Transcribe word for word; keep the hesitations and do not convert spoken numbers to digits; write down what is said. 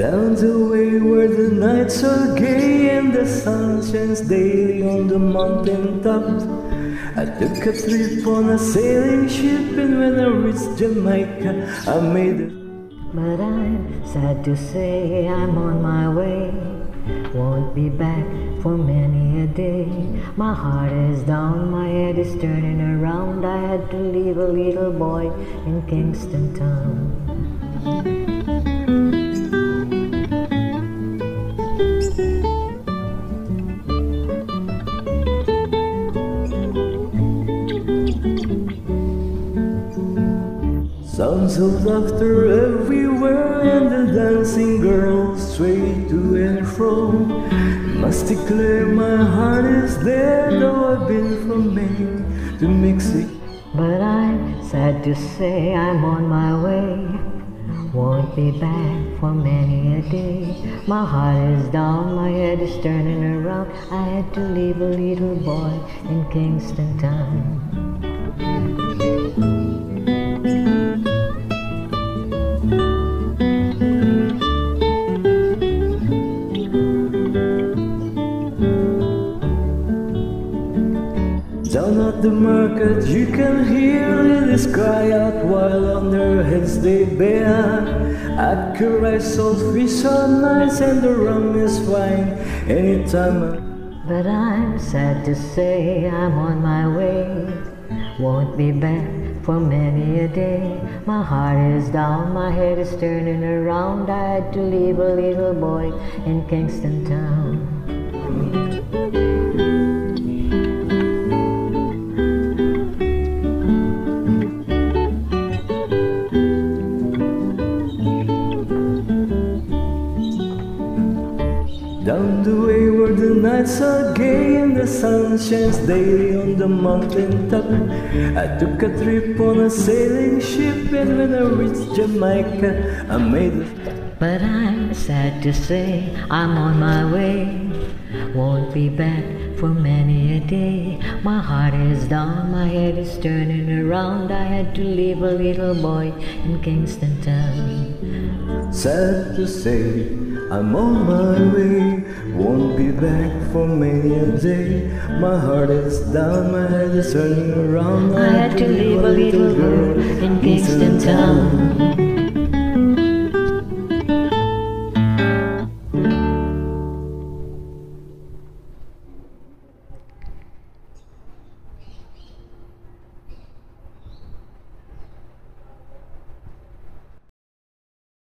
Down the way where the nights are gay and the sun shines daily on the mountain tops, I took a trip on a sailing ship, and when I reached Jamaica, I made it. But I'm sad to say I'm on my way, won't be back for many a day. My heart is down, my head is turning around. I had to leave a little boy in Kingston town. Sounds of laughter everywhere, and the dancing girls sway to and fro. Must declare my heart is there, though I've been from Maine to Mexico. But I'm sad to say I'm on my way, won't be back for many a day. My heart is down, my head is turning around. I had to leave a little boy in Kingston town. Down at the market you can hear ladies cry out while on their heads they bear. At Curry salt fish are nice and the rum is fine anytime I... But I'm sad to say I'm on my way, won't be back for many a day. My heart is down, my head is turning around. I had to leave a little boy in Kingston town. Down the way where the nights are gay and the sun shines daily on the mountain top, I took a trip on a sailing ship, and when I reached Jamaica, I made it. But I'm sad to say I'm on my way, won't be back for many a day. My heart is down, my head is turning around. I had to leave a little boy in Kingston town. Sad to say I'm on my way, won't be back for many a day. My heart is down, my head is turning around. I had to leave a little girl in Kingston town.